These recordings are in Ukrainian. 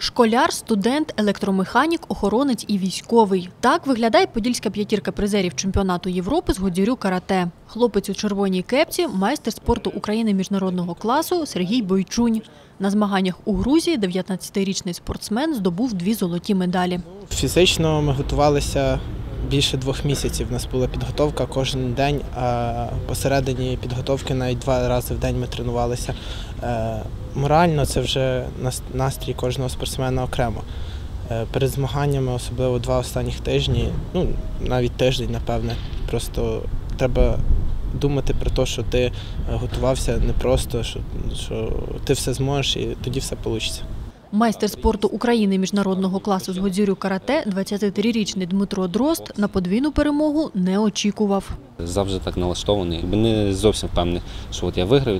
Школяр, студент, електромеханік, охоронець і військовий. Так виглядає подільська п'ятірка призерів чемпіонату Європи з Годзюрю карате. Хлопець у червоній кепці – майстер спорту України міжнародного класу Сергій Бойчунь. На змаганнях у Грузії 19-річний спортсмен здобув 2 золоті медалі. Фізично ми готувалися більше 2 місяців. У нас була підготовка кожен день, а посередині підготовки навіть 2 рази в день ми тренувалися. Морально це вже настрій кожного спортсмена окремо. Перед змаганнями, особливо 2 останніх тижні, навіть тиждень, напевне, просто треба думати про те, що ти готувався непросто, що ти все зможеш і тоді все вийде. Майстер спорту України міжнародного класу з Годзюрю карате 23-річний Дмитро Дрозд на подвійну перемогу не очікував. Завжди так налаштований, не зовсім впевнений, що я виграю.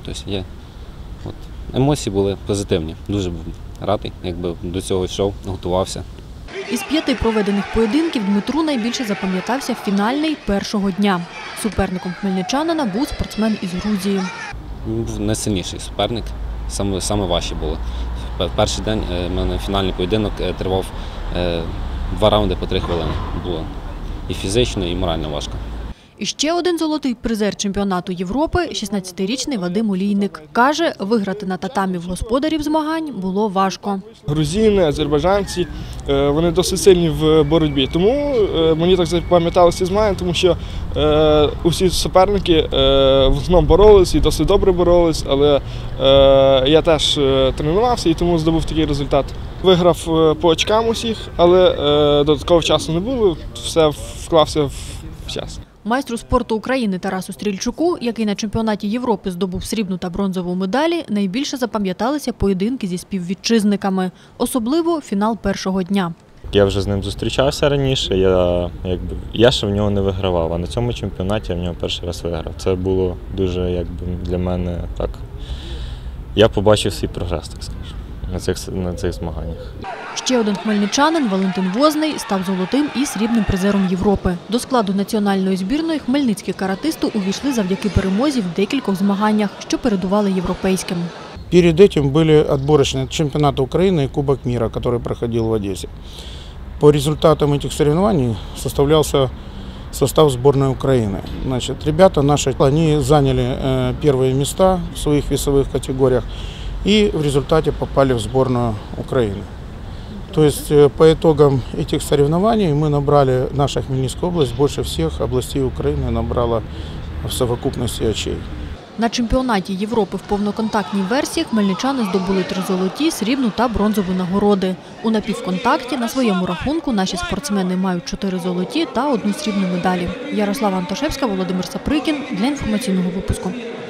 Емоції були позитивні, дуже був радий, якби до цього йшов, готувався. Із 5 проведених поєдинків Дмитру найбільше запам'ятався фінальний першого дня. Суперником хмельничанина був спортсмен із Грузії. Був найсильніший суперник, саме важче було. Перший день в мене фінальний поєдинок тривав 2 раунди по 3 хвилини. Було і фізично, і морально важко. І ще один золотий призер чемпіонату Європи – 16-річний Вадим Олійник. Каже, виграти на татамі в господарів змагань було важко. Грузини, азербайджанці – вони досить сильні в боротьбі. Тому мені так запам'яталося змагання, тому що усі суперники в основному боролись і досить добре боролись, але я теж тренувався і тому здобув такий результат. Виграв по очкам усіх, але додаткового часу не було, все вклався в час. Майстру спорту України Тарасу Стрільчуку, який на чемпіонаті Європи здобув срібну та бронзову медалі, найбільше запам'яталися поєдинки зі співвітчизниками, особливо фінал першого дня. Я вже з ним зустрічався раніше, я ще в нього не вигравав, а на цьому чемпіонаті я в нього перший раз виграв. Це було дуже для мене так. Я побачив свій прогрес, так скажу, на цих змаганнях. Ще один хмельничанин Валентин Возний став золотим і срібним призером Європи. До складу національної збірної хмельницькі каратисти увійшли завдяки перемозі в декількох змаганнях, що передували європейським. Перед этим были отборочные чемпионаты Украины и Кубок мира, который проходил в Одессе. По результатам этих соревнований составлялся состав сборной Украины. Ребята наши, они заняли первые места в своих весовых категориях и в результате попали в сборную Украины. То есть по итогам этих соревнований мы набрали, наша Хмельницкая область больше всех областей Украины набрала в совокупности очей. На чемпіонаті Європи в повноконтактній версії хмельничани здобули 3 золоті, срібну та бронзову нагороди. У напівконтакті на своєму рахунку наші спортсмени мають 4 золоті та 1 срібну медалі. Ярослава Антошевська, Володимир Саприкін для інформаційного випуску.